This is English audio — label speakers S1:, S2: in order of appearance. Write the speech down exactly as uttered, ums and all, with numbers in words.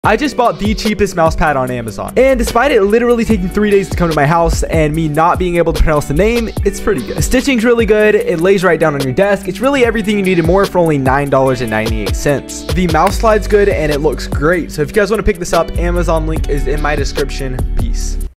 S1: I just bought the cheapest mouse pad on Amazon, and despite it literally taking three days to come to my house and me not being able to pronounce the name, it's pretty good. The stitching's really good. It lays right down on your desk. It's really everything you need and more for only nine dollars and ninety-eight cents. The mouse slide's good and it looks great. So if you guys want to pick this up, Amazon link is in my description. Peace.